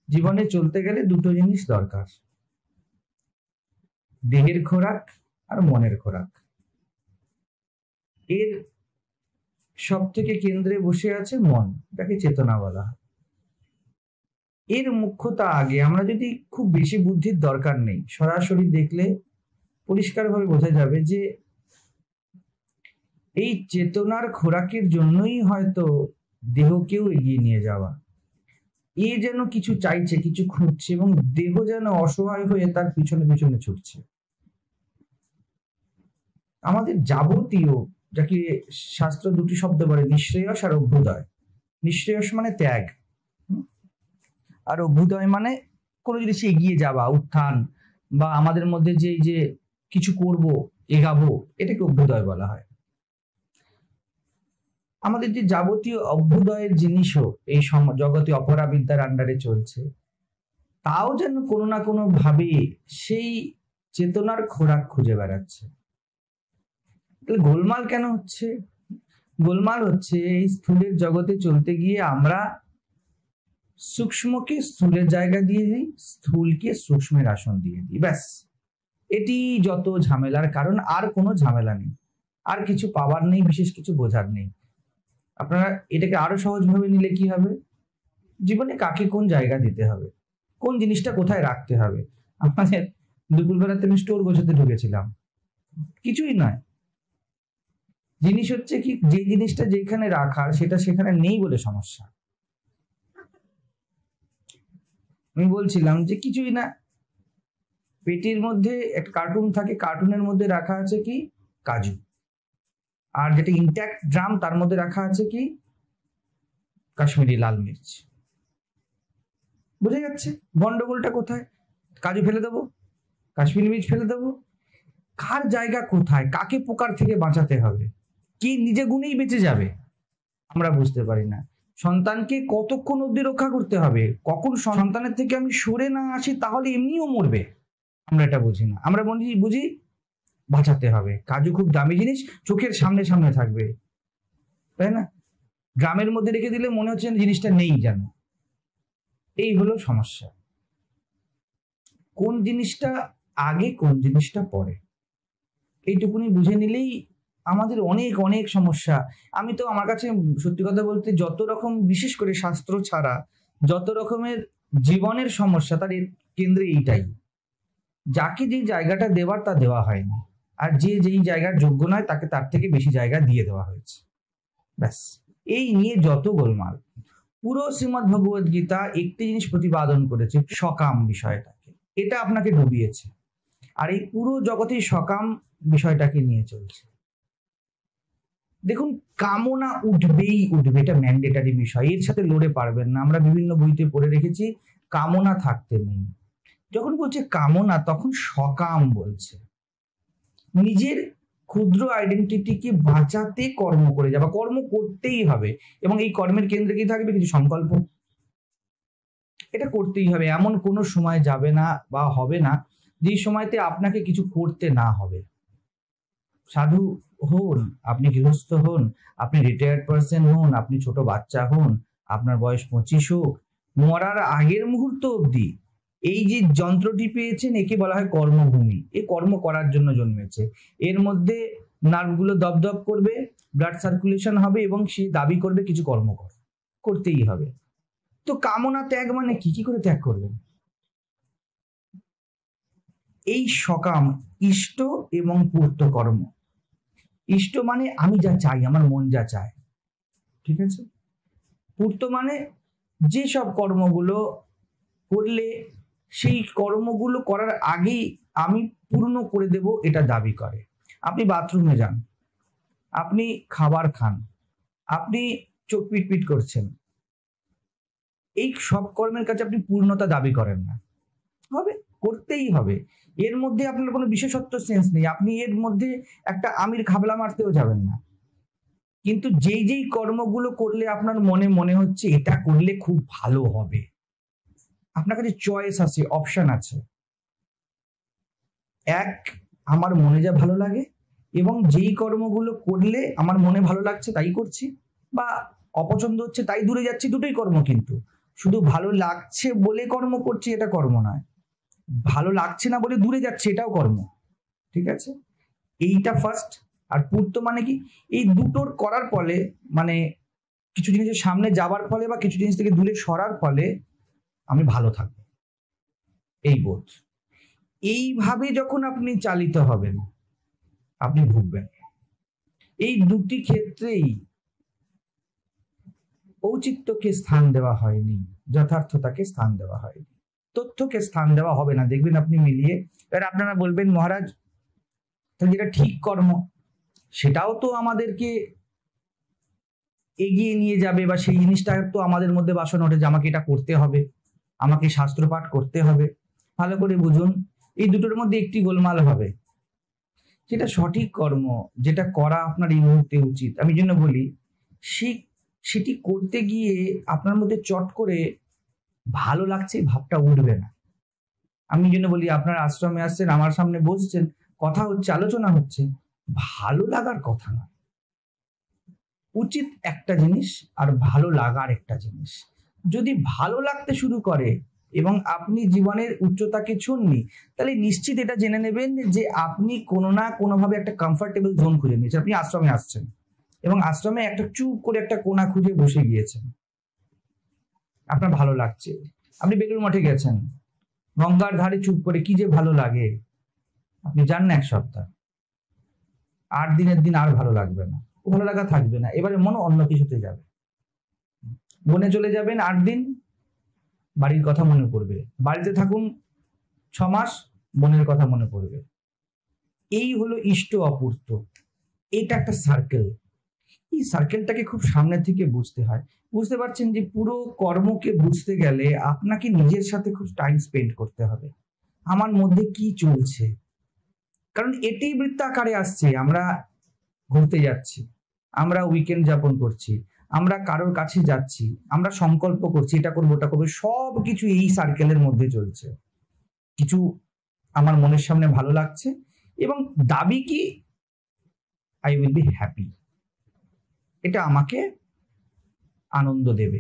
জীবনে চলতে গেলে দুটো জিনিস দরকার, দেহের খোরাক আর মনের খোরাক। এর সব থেকে কেন্দ্রে বসে আছে মন, যাকে চেতনা বলা হয়। এর মুখ্যতা আগে আমরা যদি খুব বেশি বুদ্ধির দরকার নেই, সরাসরি দেখলে পরিষ্কারভাবে বোঝা যাবে যে এই চেতনার খোরাকের জন্যই হয়তো দেহকেও এগিয়ে নিয়ে যাওয়া। এ যেন কিছু চাইছে, কিছু খুঁজছে, এবং দেহ যেন অসহায় হয়ে তার পিছনে পিছনে ছুটছে। আমাদের যাবতীয়, যাকে শাস্ত্র দুটি শব্দ বলে, নিঃশ্রেয়স আর অভ্যুদয়। নিঃশ্রেয়স মানে ত্যাগ, আর অভ্যুদয় মানে কোনো জিনিস এগিয়ে যাওয়া, উত্থান, বা আমাদের মধ্যে যে কিছু করব, এগাবো, এটাকে অভ্যুদয় বলা হয়। আমাদের যে যাবতীয় অভ্যুদয়ের জিনিসও এই জগতে অপরাবিদ্যার আন্ডারে চলছে, তাও যেন কোনো না কোনো ভাবে সেই চেতনার খোরাক খুঁজে বেড়াচ্ছে। গোলমাল কেন হচ্ছে? গোলমাল হচ্ছে এই স্থূলের জগতে চলতে গিয়ে আমরা সূক্ষ্মকে স্থূলের জায়গা দিয়ে দিই, স্থূলকে সূক্ষ্মের আসন দিয়ে দিই। ব্যাস, এটি যত ঝামেলার কারণ, আর কোনো ঝামেলা নেই, আর কিছু পাওয়ার নেই, বিশেষ কিছু বোঝার নেই। আপনারা এটাকে আরো সহজভাবে নিলে কি হবে? জীবনে কাকে কোন জায়গা দিতে হবে, কোন জিনিসটা কোথায় রাখতে হবে। আমাদের দুপুরবেলাতে আমি স্টোর গোছাতে ঢুকেছিলাম, কিছুই নয়। জিনিস হচ্ছে কি, যে জিনিসটা যেখানে রাখার সেটা সেখানে নেই বলে সমস্যা। আমি বলছিলাম যে কিছুই না, পেটির মধ্যে একটা কার্টুন থাকে, কার্টুনের মধ্যে রাখা আছে কি কাজু, আর যেটা ইনট্যাক্ট ড্রাম তার মধ্যে রাখা আছে কি কাশ্মীরি লাল মির্চ। বুঝে যাচ্ছে গন্ডগোলটা কোথায়? কাজু ফেলে দেবো, কাশ্মীরি মির্চ ফেলে দেবো, কার জায়গা কোথায়, কাকে পোকার থেকে বাঁচাতে হবে, কি নিজে গুণেই বেঁচে যাবে আমরা বুঝতে পারি না। সন্তানকে কতক্ষণ অবধি রক্ষা করতে হবে, কখন সন্তানের থেকে আমি সরে না আসি তাহলে এমনিও মরবে, আমরা এটা বুঝি না। আমরা বুঝি বাঁচাতে হবে। কাজু খুব দামি জিনিস, চোখের সামনে সামনে থাকবে, তাই না? গ্রামের মধ্যে রেখে দিলে মনে হচ্ছে জিনিসটা নেই যেন। এই হলো সমস্যা। কোন জিনিসটা আগে, কোন জিনিসটা পরে, এইটুকুনি বুঝে নিলেই আমাদের অনেক অনেক সমস্যা। আমি তো, আমার কাছে সত্যি কথা বলতে, যত রকম, বিশেষ করে শাস্ত্র ছাড়া যত রকমের জীবনের সমস্যা, তার কেন্দ্রে এইটাই, যাকে যেই জায়গাটা দেওয়ার তা দেওয়া হয়নি, আর যে যেই জায়গার যোগ্য নয় তাকে তার থেকে বেশি জায়গা দিয়ে দেওয়া হয়েছে। ব্যাস, এই নিয়ে যত গোলমাল। পুরো শ্রীমদ্ ভগবদ গীতা একটি জিনিস প্রতিপাদন করেছে, সকাম বিষয়টাকে। এটা আপনাকে ডুবিয়েছে, আর এই পুরো জগতেই সকাম বিষয়টাকে নিয়ে চলছে। দেখুন, কামনা উঠবেই উঠবে, এটা ম্যান্ডেটারি বিষয়, এর সাথে লড়ে পারবেন না। আমরা বিভিন্ন বইতে পড়ে রেখেছি কামনা থাকতে নেই। যখন বলছে কামনা, তখন সকাম বলছে। নিজের ক্ষুদ্র আইডেন্টিটিকে বাঁচাতে কর্ম করে যাবা, কর্ম করতেই হবে, এবং এই কর্মের কেন্দ্রে কি থাকবে? কিছু সংকল্প। এটা করতেই হবে, এমন কোনো সময় যাবে না বা হবে না যে সময়তে আপনাকে কিছু করতে না হবে। সাধু হন, আপনি গৃহস্থ হন, আপনি রিটায়ার্ড পার্সন হন, আপনি ছোট বাচ্চা হন, আপনার বয়স 25 হোক, মরার আগের মুহূর্ত অবধি এই যে যন্ত্রটি পেয়েছেন, একে বলা হয় কর্মভূমি। এ কর্ম করার জন্য জন্মেছে। এর মধ্যে নার্ভগুলো দপদপ করবে, ব্লাড সার্কুলেশন হবে, এবং সে দাবি করবে কিছু কর্ম করতেই হবে। তো কামনা ত্যাগ মানে কি? কি করে ত্যাগ করবেন? এই সকাম ইষ্ট এবং পূর্ত কর্ম। ইষ্ট মানে আমি যা চাই, আমার মন যা চায়, ঠিক আছে? পূর্ত মানে যে সব কর্মগুলো করলে সেই কর্মগুলো করার আগেই আমি পূর্ণ করে দেব, এটা দাবি করে। আপনি বাথরুমে যান, আপনি খাবার খান, আপনি চোখ পিটপিট করছেন, এই সব কর্মের কাছে আপনি পূর্ণতা দাবি করেন না, হবে, করতেই হবে। এর মধ্যে আপনার কোনো বিশেষত্ব সেন্স নেই, আপনি এর মধ্যে একটা আমির খাবলা মারতেও যাবেন না। কিন্তু যেই যেই কর্মগুলো করলে আপনার মনে মনে হচ্ছে এটা করলে খুব ভালো হবে, আপনার কাছে চয়েস আছে, অপশন আছে। এক, আমার মনে যা ভালো লাগে, এবং যেই কর্মগুলো করলে আমার মনে ভালো লাগছে তাই করছি, বা অপছন্দ হচ্ছে তাই দূরে যাচ্ছি, দুটোই কর্ম। কিন্তু শুধু ভালো লাগছে বলে কর্ম করছি এটা কর্ম নয়, ভালো লাগছে না বলে দূরে যাচ্ছে এটাও কর্ম। ঠিক আছে, এইটা ফার্স্ট। আর পূর্ত মানে কি, এই দুটোর করার ফলে, মানে কিছু জিনিসের সামনে যাবার ফলে বা কিছু জিনিস থেকে দূরে সরার ফলে আমি ভালো থাকবো, এই বোধ। এইভাবে যখন আপনি চালিত হবেন আপনি ভুগবেন। এই দুটি ক্ষেত্রেই ঔচিত্যকে স্থান দেওয়া হয়নি, যথার্থতাকে স্থান দেওয়া হয়নি, তথ্যকে স্থান দেওয়া হবে না। দেখবেন আপনি মিলিয়ে, এবার আপনারা বলবেন মহারাজ তাহলে যেটা ঠিক কর্ম সেটাও তো আমাদেরকে এগিয়ে নিয়ে যাবে, বা সেই জিনিসটা তো আমাদের মধ্যে বাসনা ওঠে যে আমাকে এটা করতে হবে, আমাকে শাস্ত্রপাঠ করতে হবে। ভালো করে বুঝুন, এই দুটোর মধ্যে একটি গোলমাল হবে। যেটা সঠিক কর্ম, যেটা করা আপনার এই মুহূর্তে উচিত, আমি জন্য বলি সেটি করতে গিয়ে আপনার মধ্যে চট করে ভালো লাগছে ভাবটা উঠবে না। আমি জন্য বলি, আপনার আশ্রমে আসছেন, আমার সামনে বসছেন, কথা হচ্ছে, আলোচনা হচ্ছে, ভালো লাগার কথা নয়। উচিত একটা জিনিস আর ভালো লাগার একটা জিনিস। যদি ভালো লাগতে শুরু করে এবং আপনি জীবনের উচ্চতাকে ছুঁননি, তাহলে নিশ্চিত এটা জেনে নেবেন যে আপনি কোনো না কোনোভাবে একটা কমফর্টেবল জোন খুঁজে নিয়েছেন। আপনি আশ্রমে আসছেন এবং আশ্রমে একটা চুপ করে একটা কোণা খুঁজে বসে গিয়েছেন, আপনার ভালো লাগছে। আপনি বেলুড় মঠে গেছেন, গঙ্গার ধারে চুপ করে কি যে ভালো লাগে, আপনি যান না 1 সপ্তাহ, 8 দিনের দিন আর ভালো লাগবে না, ভালো লাগা থাকবে না। এবারে মনে অন্য কিছুতে যাবে, বনে চলে যাবেন 8 দিন, বাড়ির কথা মনে পড়বে। বাড়িতে থাকুন 6 মাস, বনের কথা মনে পড়বে। এই হলো ইষ্ট অপূর্ত, এটা একটা সার্কেল। এই সার্কেলটাকে খুব সামনে থেকে বুঝতে হয়। বুঝতে পারছেন যে পুরো কর্মকে বুঝতে গেলে আপনাকে নিজের সাথে খুব টাইম স্পেন্ড করতে হবে। আমার মধ্যে কি চলছে, কারণ এটাই বৃত্তাকারে আসছে। আমরা ঘুরতে যাচ্ছি, আমরা উইকেন্ড যাপন করছি, আমরা কারোর কাছে যাচ্ছি, আমরা সংকল্প করছি এটা করবো ওটা করবো, সব কিছু এই সার্কেলের মধ্যে চলছে। কিছু আমার মনের সামনে ভালো লাগছে এবং দাবি কি, আই উইল বি হ্যাপি, এটা আমাকে আনন্দ দেবে।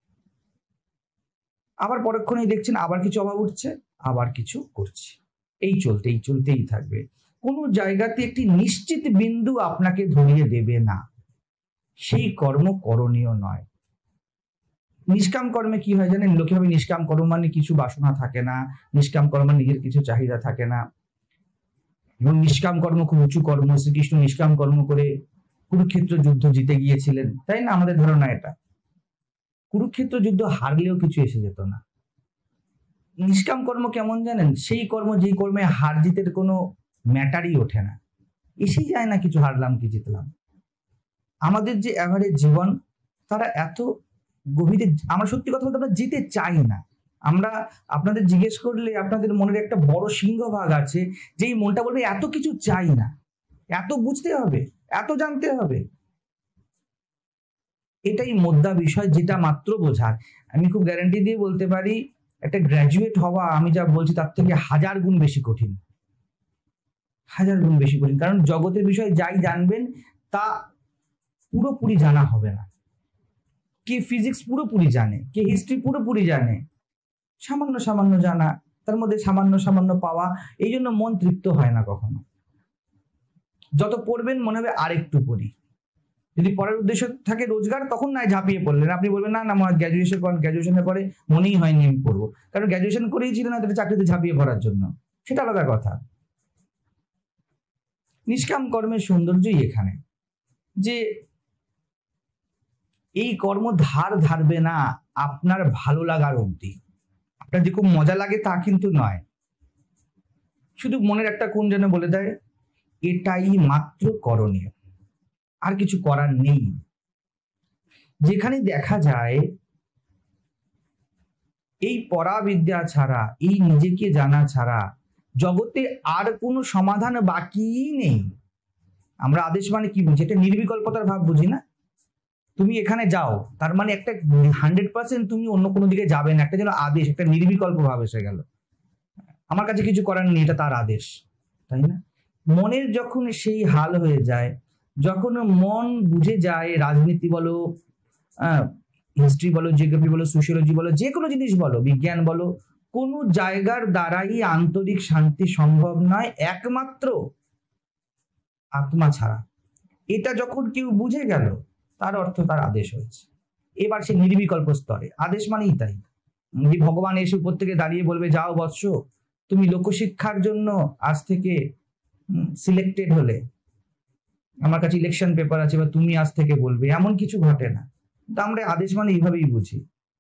আবার পরক্ষণেই দেখছেন আবার কিছু অভাব উঠছে, আবার কিছু করছি, এই চলতেই থাকবে। কোনো জায়গাতে একটি নিশ্চিত বিন্দু আপনাকে ধরিয়ে দেবে না, সেই কর্ম করণীয় নয়। নিষ্কাম কর্মে কি হয় জানেন, লোকে ভাবে নিষ্কাম কর্ম মানে কিছু বাসনা থাকে না, নিষ্কাম কর্ম নিজের কিছু চাহিদা থাকে না, এবং নিষ্কাম কর্ম খুব উঁচু কর্ম। শ্রীকৃষ্ণ নিষ্কাম কর্ম করে কুরুক্ষেত্র যুদ্ধ জিতে গিয়েছিলেন, তাই না? আমাদের ধারণা এটা। কুরুক্ষেত্র যুদ্ধ হারলেও কিছু এসে যেত না। নিষ্কাম কর্ম কেমন জানেন, সেই কর্ম যেই কর্মে হার জিতের কোনো ম্যাটারই ওঠে না, এসেই যায় না কিছু হারলাম কি জিতলাম। আমাদের যে অ্যাভারেজ জীবন, তারা এত গভীরে, আমরা সত্যি কথা বলতে আমরা যেতে চাই না। আমরা আপনাদের জিজ্ঞেস করলে আপনাদের মনের একটা বড় সিংহভাগ আছে যেই মনটা বলবে এত কিছু চাই না, এত বুঝতে হবে, এত জানতে হবে। এটাই মোদ্দা বিষয়, যেটা মাত্র বোঝার। আমি খুব গ্যারান্টি দিয়ে বলতে পারি, একটা গ্র্যাজুয়েট হওয়া আমি যা বলছি তার থেকে 1000 গুণ বেশি কঠিন, 1000 গুণ বেশি কঠিন। কারণ জগতের বিষয়ে যাই জানবেন তা পুরোপুরি জানা হবে না। কে ফিজিক্স পুরোপুরি জানে, কে হিস্ট্রি পুরোপুরি জানে, সামান্য সামান্য জানা, তার মধ্যে সামান্য সামান্য পাওয়া, এই জন্য মন তৃপ্ত হয় না কখনো। যত পড়বেন মনে হবে আরেকটু পড়ি। যদি পড়ার উদ্দেশ্য থাকে রোজগার, তখন না ঝাঁপিয়ে পড়লেন। আপনি বলবেন না না গ্র্যাজুয়েশনের পরে মনেই হয়নি আমি পড়বো, কারণ গ্র্যাজুয়েশন করেই ছিলেন না চাকরিতে ঝাঁপিয়ে পড়ার জন্য, সেটা আলাদা কথা। নিষ্কাম কর্মের সৌন্দর্যই এখানে যে এই কর্ম ধারবে না আপনার ভালো লাগার অবধি। আপনার যে খুব মজা লাগে তা কিন্তু নয়, শুধু মনের একটা কোণ যেন বলে দেয় এটাই মাত্র করণীয়, আর কিছু করার নেই। যেখানে দেখা যায় এই পরাবিদ্যা ছাড়া, এই নিজেকে জানা ছাড়া জগতে আর কোনো সমাধান বাকি নেই। আমরা আদেশ মানে কি বুঝি, এটা নির্বিকল্পতার ভাব বুঝি না। তুমি এখানে যাও, তার মানে একটা 100% তুমি অন্য কোনো দিকে যাবে না, একটা যেন আদেশ, একটা নির্বিকল্প ভাব এসে গেল। আমার কাছে কিছু করার নেই, এটা তার আদেশ, তাই না? মনের যখন সেই হাল হয়ে যায়, যখন মন বুঝে যায়, রাজনীতি বলো, হিস্ট্রি বলো, জিওগ্রাফি বলো, সোশিয়োলজি বলো, যে কোনো জিনিস বলো, বিজ্ঞান বলো, কোনো জায়গার দ্বারাই আন্তরিক শান্তি সম্ভব নয় একমাত্র আত্মা ছাড়া। এটা যখন কেউ বুঝে গেল, তার অর্থ তার আদেশ হয়েছে। এবার সে নির্বিকল্প স্তরে, আদেশ মানেই তাই। যে ভগবান এসে উপর থেকে দাঁড়িয়ে বলবে, যাও বৎস, তুমি লোকশিক্ষার জন্য আজ থেকে সিলেক্টেড হলে, আমার কাছে ইলেকশন পেপার আছে, বা তুমি আজ থেকে বলবে, এমন কিছু ঘটে না। তো আমরা আদেশ মানে এইভাবেই বুঝি।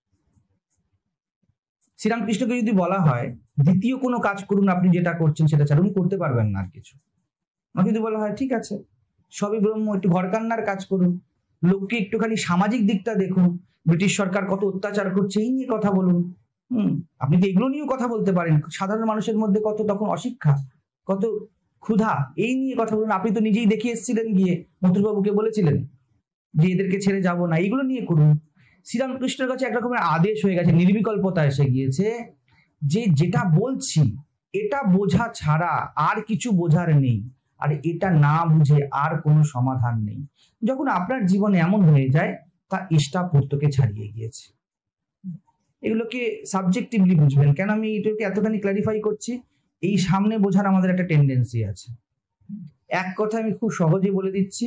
শ্রীরামকৃষ্ণকে যদি বলা হয় দ্বিতীয় কোনো কাজ করুন, আপনি যেটা করছেন সেটা ছাড়া উনি করতে পারবেন না আর কিছু। আমাকে যদি বলা হয় ঠিক আছে, সবই ব্রহ্ম, একটু ঘর কান্নার কাজ করুন, লোককে একটুখানি সামাজিক দিকটা দেখুন, ব্রিটিশ সরকার কত অত্যাচার করছে এই নিয়ে কথা বলুন, আপনি তো এগুলো নিয়েও কথা বলতে পারেন। সাধারণ মানুষের মধ্যে কত তখন অশিক্ষা, কত ক্ষুধা, এই নিয়ে কথা বলুন। আপনি তো নিজেই দেখে এসেছিলেন, গিয়ে মথুরবাবুকে বলেছিলেন যে এদেরকে ছেড়ে যাব না, এইগুলো নিয়ে করুন। শ্রীরামকৃষ্ণের কাছে এক রকমের আদেশ হয়ে গেছে, নির্বিকল্পতা এসে গিয়েছে, যে যেটা বলছি এটা বোঝা ছাড়া আর কিছু বোঝার নেই, আর এটা না বুঝে আর কোনো সমাধান নেই। যখন আপনার জীবনে এমন হয়ে যায়, তা ইষ্টাপূর্তকে ছাড়িয়ে গিয়েছে। এগুলোকে সাবজেক্টিভলি বুঝবেন। কেন আমি এটাকে এতখানি ক্লারিফাই করছি, এই সামনে বোঝার আমাদের একটা টেন্ডেন্সি আছে। এক কথা আমি খুব সহজে বলে দিচ্ছি,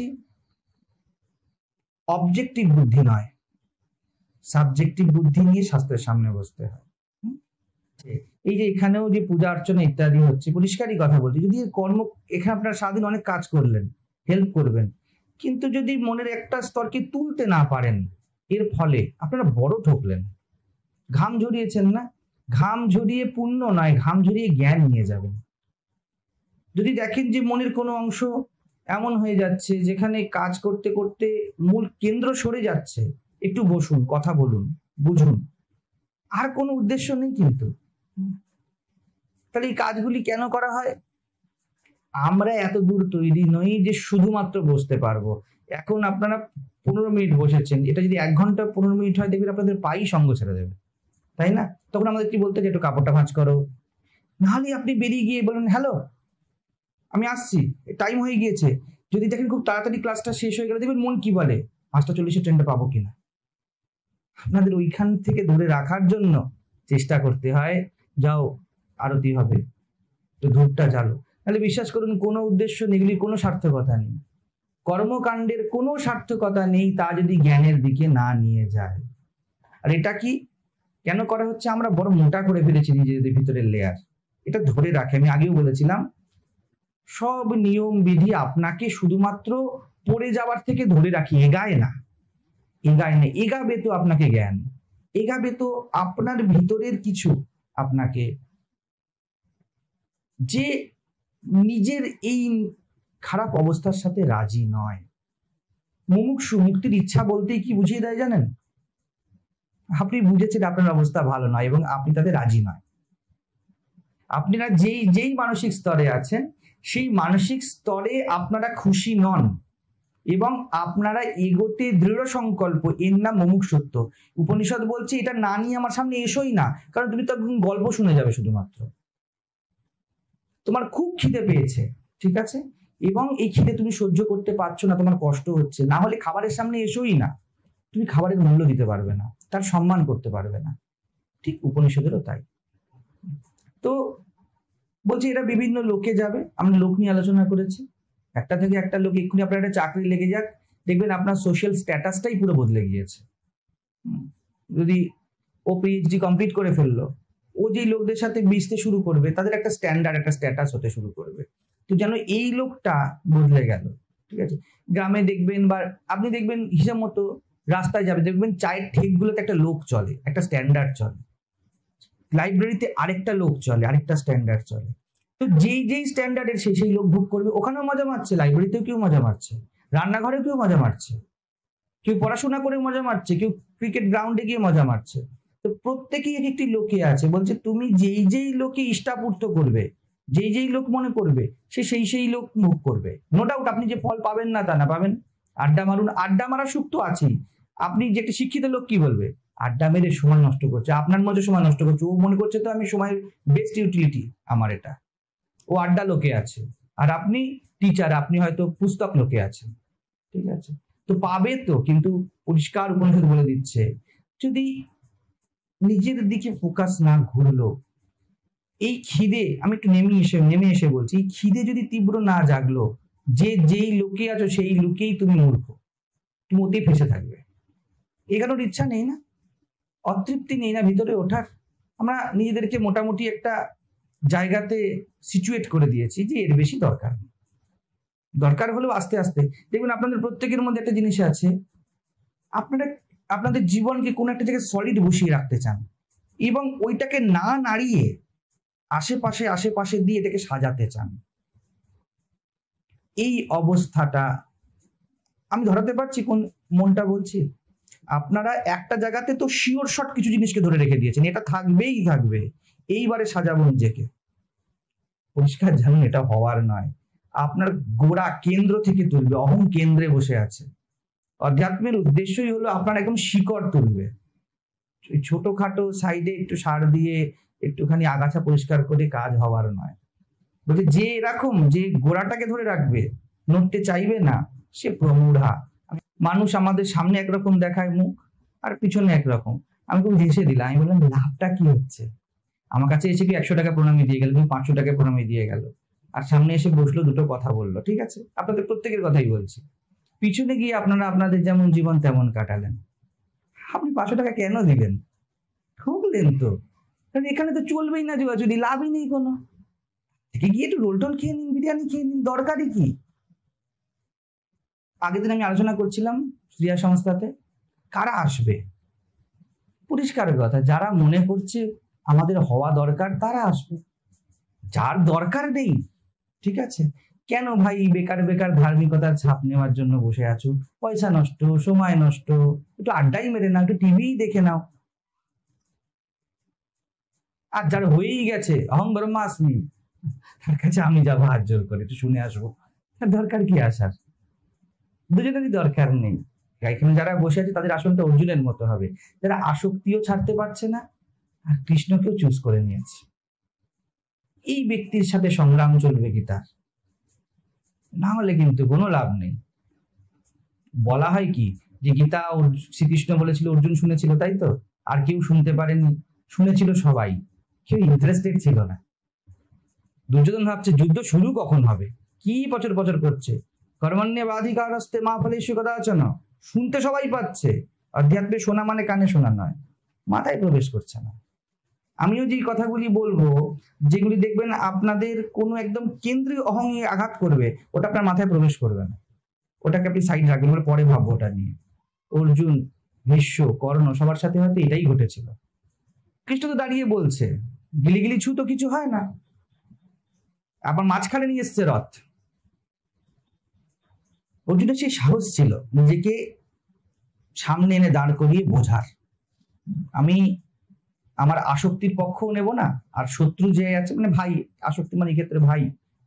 অবজেক্টিভ বুদ্ধি নয়, সাবজেক্টিভ বুদ্ধি নিয়ে শাস্ত্রের সামনে বসতে হয়। এই যে এখানেও যে পূজা অর্চনা ইত্যাদি হচ্ছে, পরিষ্কারই কথা বলছি, যদি কর্ম, এখানে আপনারা সারাদিন অনেক কাজ করলেন, হেল্প করবেন, কিন্তু যদি মনের একটা স্তরকে তুলতে না পারেন, এর ফলে আপনারা বড় ঠকলেন। ঘাম ঝরিয়েছেন না, ঘাম ঝরিয়ে পুণ্য নয়, ঘাম ঝরিয়ে জ্ঞান নিয়ে যাবেন। যদি দেখেন যে মনের কোনো অংশ এমন হয়ে যাচ্ছে যেখানে কাজ করতে করতে মূল কেন্দ্র সরে যাচ্ছে, একটু বসুন, কথা বলুন, বুঝুন, আর কোনো উদ্দেশ্য নেই। কিন্তু তাহলে এই কাজগুলি কেন করা হয়? আমরা এত দূর তৈরি নই যে শুধুমাত্র বসতে পারবো। এখন আপনারা 15 মিনিট বসেছেন, এটা যদি 1 ঘন্টা 15 মিনিট হয়, দেখবেন আপনাদের পাই সঙ্গ ছেড়ে দেবে, তাই না? তখন আমাদের কি বলতে, যে একটু কাপড়টা ভাঁজ করো, নাহলে আপনি বেরিয়ে গিয়ে বলুন, হ্যালো আমি আসছি, টাইম হয়ে গিয়েছে। যদি দেখেন খুব তাড়াতাড়ি ক্লাসটা শেষ হয়ে গেলে, দেখবেন মন কি বলে, 5:40 ট্রেনটা পাবো কিনা। আপনাদের ওইখান থেকে ধরে রাখার জন্য চেষ্টা করতে হয়, যাও আরতি হবে, তো ধূপটা জ্বালো। তাহলে বিশ্বাস করুন, কোনো উদ্দেশ্য নেই, কোনো সার্থকতা নেই, কর্মকাণ্ডের কোনো সার্থকতা নেই, তা যদি জ্ঞানের দিকে না নিয়ে যায়। আর এটা কি কেন করা হচ্ছে? আমরা বড় মোটা করে ফেলেছি নিজেদের ভিতরের লেয়ার, এটা ধরে রাখে। আমি আগেও বলেছিলাম, সব নিয়ম বিধি আপনাকে শুধুমাত্র পড়ে যাওয়ার থেকে ধরে রাখি, এগায় না, এগায় না। এগাবে তো আপনাকে জ্ঞান, এগাবে তো আপনার ভিতরের কিছু, আপনাকে যে নিজের এই খারাপ অবস্থার সাথে রাজি নয়। মুমুক্ষু মুক্তির ইচ্ছা বলতেই কি বুঝিয়ে দেয় জানেন? আপনি বুঝেছেন আপনার অবস্থা ভালো নয় এবং আপনি তাতে রাজি নয়। আপনারা যেই মানসিক স্তরে আছেন, সেই মানসিক স্তরে আপনারা খুশি নন এবং আপনারা এগোতে দৃঢ় সংকল্প, এর নাম মুমুক্ষুত্ব। উপনিষদ বলছে, এটা না নিয়ে আমার সামনে এসোই না, কারণ তুমি তো গল্প শুনে যাবে শুধুমাত্র। তোমার খুব খিদে পেয়েছে, ঠিক আছে, এবং এই খিদে তুমি সহ্য করতে পারছো না, তোমার কষ্ট হচ্ছে, না হলে খাবারের সামনে এসোই না। তুমি খাবারের মূল্য দিতে পারবে না, তার সম্মান করতে পারবে না। ঠিক উপনিষদেরও তাই। তো বলছি, এটা বিভিন্ন লোকে যাবে, আমরা লোক নিয়ে আলোচনা করেছি। একটা থেকে একটা লোক, এক্ষুনি আপনার একটা চাকরি লেগে যাক, দেখবেন আপনার সোশ্যাল স্ট্যাটাসটাই পুরো বদলে গিয়েছে। যদি ও পিএইচডি কমপ্লিট করে ফেললো, ও যেই লোকদের সাথে মিশতে শুরু করবে, তাদের একটা স্ট্যান্ডার্ড, একটা স্ট্যাটাস হতে শুরু করবে। তো যেন এই লোকটা বদলে গেল, ঠিক আছে। গ্রামে দেখবেন, বা আপনি দেখবেন হিসাব মতো রাস্তায় যাবে, দেখবেন চায়ের ঠেকগুলোতে একটা লোক চলে, একটা স্ট্যান্ডার্ড চলে। লাইব্রেরিতে আরেকটা লোক চলে, আরেকটা স্ট্যান্ডার্ড চলে। তো যেই স্ট্যান্ডার্ডের সেই লোক ভোগ করবে, ওখানেও মজা মারছে, লাইব্রেরিতেও কেউ মজা মারছে, রান্নাঘরেও কেউ মজা মারছে, কেউ পড়াশোনা করে মজা মারছে, কেউ ক্রিকেট গ্রাউন্ডে গিয়ে মজা মারছে। তো প্রত্যেকেই এক একটি লোকে আছে। বলছে তুমি যেই লোকে ইষ্টাপূর্ত করবে, যেই লোক মনে করবে, সেই লোক মুখ করবে। নো ডাউট আপনি যে ফল পাবেন না তা না, পাবেন। আড্ডা মারুন, আড্ডা মারার সুখ তো আছেই। আপনি যে একটা শিক্ষিত লোক কি বলবে? আড্ডা মেরে সময় নষ্ট করছে, আপনার মধ্যে সময় নষ্ট করছে। ও মনে করছে তো আমি সময়ের বেস্ট ইউটিলিটি আমার এটা। ও আড্ডা লোকে আছে, আর আপনি টিচার, আপনি হয়তো পুস্তক লোকে আছেন, ঠিক আছে। তো পাবে তো, কিন্তু পরিষ্কার উপনিষদ বলে দিচ্ছে, যদি নিজের দিকে ফোকাস না ঘুরলো, এই খিদে, আমি একটু নেমে এসে বলছি, এই খিদে যদি তীব্র না জাগলো, যেই লোকে আছো সেই লোকেই তুমি মূর্খ, তুমি ওতেই ফেসে থাকবে। এগানোর ইচ্ছা নেই না, অতৃপ্তি নেই না ভিতরে ওঠার। আমরা নিজেদেরকে মোটামুটি একটা জায়গাতে সিচুয়েট করে দিয়েছি যে এর বেশি দরকার নেই। দরকার হলেও আস্তে আস্তে দেখবেন আপনাদের প্রত্যেকের মধ্যে একটা জিনিস আছে, আপনারা আপনাদের জীবনকে কোনো একটা জায়গায় সলিড বসিয়ে রাখতে চান এবং ওইটাকে না নাড়িয়ে আশেপাশে দিয়ে এটাকে সাজাতে চান। এই অবস্থাটা আমি ধরাতে পারছি কোন মনটা বলছি। আপনারা একটা জায়গাতে তো শিওর শট কিছু জিনিসকে ধরে রেখে দিয়েছেন, এটা থাকবেই থাকবে, এইবারে সাজাবো নিজেকে। পরিষ্কার জানুন এটা হওয়ার নয়। আপনার গোড়া কেন্দ্র থেকে তুলবে, অহং কেন্দ্রে বসে আছে। অধ্যাত্মের উদ্দেশ্যই হলো আপনার একদম শিকড় তুলবে। ছোটখাটো সাইডে একটু সার দিয়ে একটুখানি আগাছা পরিষ্কার করে কাজ হওয়ার নয়। বলছে যে এরকম যে গোড়াটাকে ধরে রাখবে, নড়তে চাইবে না, সে প্রমূঢ়া। মানুষ আমাদের সামনে একরকম দেখায় মুখ আর পিছনে একরকম। আমি খুব হেসে দিলাম, আমি বললাম লাভটা কি হচ্ছে? আমার কাছে এসে কি 100 টাকা প্রণামী দিয়ে গেল, তুমি 500 টাকা প্রণামী দিয়ে গেল, আর সামনে এসে বসলো, দুটো কথা বললো, ঠিক আছে, আপনাদের প্রত্যেকের কথাই বলছি। পিছনে গিয়ে আপনারা আপনাদের যেমন জীবন তেমন কাটালেন। আপনি 500 টাকা কেন দিবেন? ঠকলেন তো, কারণ এখানে তো চলবেই না, যদি লাভই নেই কোনো। থেকে গিয়ে একটু রোল টোল খেয়ে নিন, বিরিয়ানি খেয়ে নিন, দরকারই কি? আগের দিন আমি আলোচনা করছিলাম ক্রিয়া সংস্থাতে, কারা আসবে? পরিষ্কার কথা, যারা মনে করছে আমাদের হওয়া দরকার তারা আসবে, যার দরকার নেই, ঠিক আছে। কেন ভাই বেকার বেকার ধার্মিকতার ছাপ নেওয়ার জন্য বসে আছো? পয়সা নষ্ট, সময় নষ্ট, একটু আড্ডাই মেরে নাও, একটু টিভি দেখে নাও। আর যার হয়েই গেছে অহং ব্রহ্মাস্মি, তার কাছে আমি যাবো হাত জোর করে, একটু শুনে আসবো, তার দরকার কি আসার? দুজনেরই দরকার নেই। এখানে যারা বসে আছে তাদের আসনটা অর্জুনের মতো হবে, যারা আসক্তিও ছাড়তে পারছে না আর কৃষ্ণকেও চুজ করে নিয়েছে। এই ব্যক্তির সাথে সংগ্রাম চলবে গীতার, না হলে কিন্তু কোনো লাভ নেই। বলা হয় কি যে গীতা শ্রীকৃষ্ণ বলেছিল, অর্জুন শুনেছিল, তাই তো? আর কেউ শুনতে পারেনি? শুনেছিল সবাই, কেউ ইন্টারেস্টেড ছিল না। দুর্যোধন ভাবছে যুদ্ধ শুরু কখন হবে, কি পচর পচর করছে, কর্মণ্যেবাধিকারস্তে মা ফলেষু কদাচন, শুনতে সবাই পাচ্ছে, অধ্যাত্মে শোনা মানে কানে শোনা নয়, মাথায় প্রবেশ করছে না। আমিও যে কথাগুলি বলবো, যেগুলি দেখবেন আপনাদের কোনো একদম কেন্দ্রীয় অহংয়ে আঘাত করবে, ওটা আপনার মাথায় প্রবেশ করবে না, ওটাকে আপনি সাইড রাখবেন, বলে পরে ভাববো ওটা নিয়ে। অর্জুন, ভীষ্ম, কর্ণ সবার সাথে হয়তো এটাই ঘটেছিল। কৃষ্ণ তো দাঁড়িয়ে বলছে গিলিগিলি ছু তো কিছু হয় না, আবার মাঝখানে নিয়ে এসছে রথ। অর্জুনের সেই সাহস ছিল নিজেকে সামনে এনে দাঁড় করিয়ে বোঝার, আমি আমার আসক্তির পক্ষও নেব না, আর শত্রু যে আছে মানে ভাই, আসক্তি মানে এক্ষেত্রে ভাই,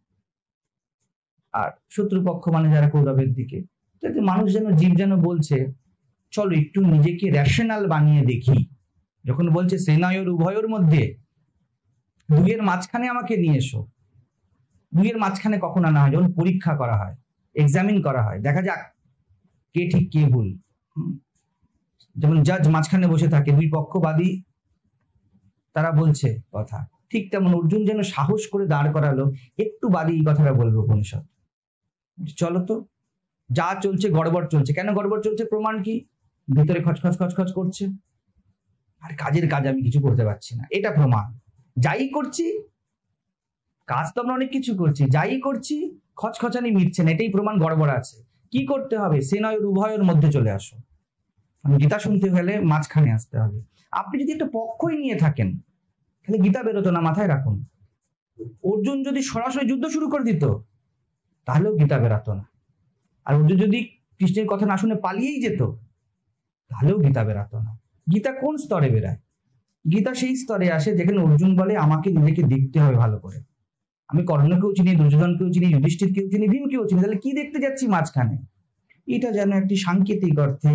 আর শত্রু পক্ষ মানে যারা কৌরবের দিকে, মানুষ যেন জীব যেন বলছে চলো একটু নিজেকে রেশনাল বানিয়ে দেখি। যখন বলছে সেনায়র উভয়ের মধ্যে, দুইয়ের মাঝখানে আমাকে নিয়ে এসো। দুইয়ের মাঝখানে কখন আনা হয়? যখন পরীক্ষা করা হয়, এক্সামিন করা হয়, দেখা যাক কে ঠিক কে ভুল। যেমন জাজ মাঝখানে বসে থাকে, দুই পক্ষবাদী তারা বলছে কথা, ঠিক তেমন অর্জুন যেন সাহস করে দাঁড় করালো, একটু বাদী এই কথাটা বলবো উপনিষদ। চলো তো, যা চলছে গড়বড় চলছে, কেন গড়বড় চলছে? প্রমাণ কি? ভিতরে খচখচ খচখচ করছে, আর কাজের কাজ আমি কিছু করতে পারছি না, এটা প্রমাণ। যাই করছি, কাজ তো আমরা অনেক কিছু করছি, যাই করছি খচখচানি মিটছে না, এটাই প্রমাণ গড়বড় আছে। কি করতে হবে? সেনয়ের উভয়ের মধ্যে চলে আসো। গীতা শুনতে গেলে মাঝখানে আসতে হবে। আপনি যদি একটা পক্ষই নিয়ে থাকেন তাহলে গীতা বেরোতো না, মাথায় রাখুন। অর্জুন যদি সরাসরি যুদ্ধ শুরু করে দিত তাহলেও গীতা বেরাতো না, আর অর্জুন যদি কৃষ্ণের কথা না শুনে পালিয়েই যেত তাহলেও গীতা বেরাতো না। গীতা কোন স্তরে বেরায়? গীতা সেই স্তরে আসে যেখানে অর্জুন বলে আমাকে নিজেকে দেখতে হবে ভালো করে, আমি কর্ণকেও চিনি, দুর্যোধনকেও চিনি, যুধিষ্ঠিরকেও চিনি, ভীমকেও চিনি, তাহলে কি দেখতে যাচ্ছি মাঝখানে? এটা যেন একটি সাংকেতিক অর্থে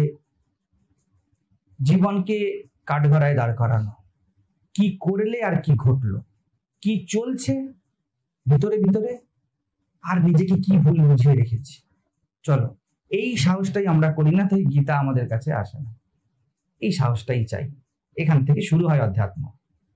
জীবনকে কাঠগড়ায় দাঁড় করানো, কি করলে আর কি ঘটলো, কি চলছে ভিতরে ভিতরে, আর নিজেকে কি ভুল বুঝিয়ে রেখেছি। চলো, এই সাহসটাই আমরা করি না, তাই গীতা আমাদের কাছে আসে না। এই সাহসটাই চাই। এখান থেকে শুরু হয় অধ্যাত্ম।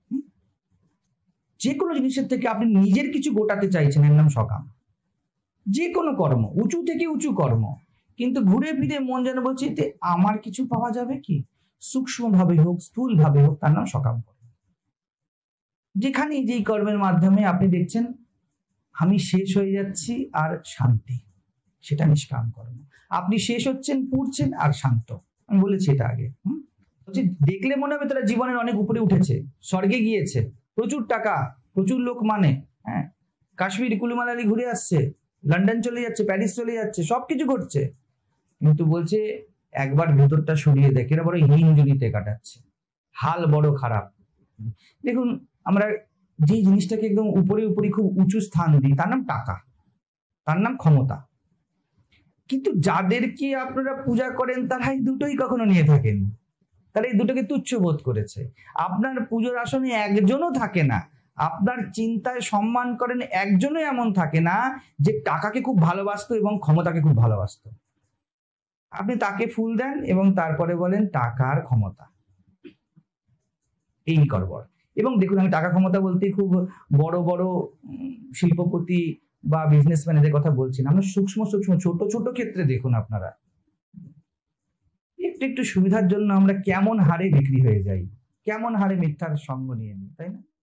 যে কোনো জিনিসের থেকে আপনি নিজের কিছু গোটাতে চাইছেন, এর নাম সকাম। যে কোনো কর্ম, উঁচু থেকে উঁচু কর্ম, কিন্তু ঘুরে ফিরে মন যেন বলছে এতে আমার কিছু পাওয়া যাবে কি, সূক্ষ্ম ভাবে হোক স্থূল ভাবে হোক, তার নাম সকাম কর্ম। যেখানে যেই কর্মের মাধ্যমে আপনি দেখছেন আমি শেষ হয়ে যাচ্ছি আর শান্তি, সেটা নিষ্কাম কর্ম। আপনি শেষ হচ্ছেন, পুড়ছেন আর শান্ত। আমি বলেছি এটা আগে। দেখলে মনে হবে তারা জীবনের অনেক উপরে উঠেছে, স্বর্গে গিয়েছে, প্রচুর টাকা, প্রচুর লোক, মানে হ্যাঁ, কাশ্মীর কুলু মানালি ঘুরে আসছে, লন্ডন চলে যাচ্ছে, প্যারিস চলে যাচ্ছে, সবকিছু ঘটছে, কিন্তু বলছে একবার ভেতরটা সরিয়ে দেখে এরা বড় হিনজুনিতে কাটাচ্ছে, হাল বড় খারাপ। দেখুন, আমরা যে জিনিসটাকে একদম উপরে উপরে খুব উঁচু স্থান দিই তার নাম টাকা, তার নাম ক্ষমতা। কিন্তু যাদেরকে আপনারা পূজা করেন তারা এই দুটোই কখনো নিয়ে থাকেন, তারা এই দুটোকে তুচ্ছ বোধ করেছে। আপনার পুজোর আসনে একজনও থাকে না, আপনার চিন্তায় সম্মান করেন একজনও এমন থাকে না যে টাকাকে খুব ভালোবাসতো এবং ক্ষমতাকে খুব ভালোবাসতো। আপনি তাকে ফুল দেন এবং তারপরে বলেন টাকার ক্ষমতা, এই গড়বড়। এবং দেখুন, আমি টাকা ক্ষমতা বলতে খুব বড় বড় শিল্পপতি বা বিজনেসম্যানদের কথা বলছি না, আমরা সূক্ষ্ম সূক্ষ্ম ছোট ছোট ক্ষেত্রে দেখুন, আপনারা একটু একটু সুবিধার জন্য আমরা কেমন হারে বিক্রি হয়ে যাই, কেমন হারে মিথ্যার সঙ্গ নিয়ে নিই, তাই না?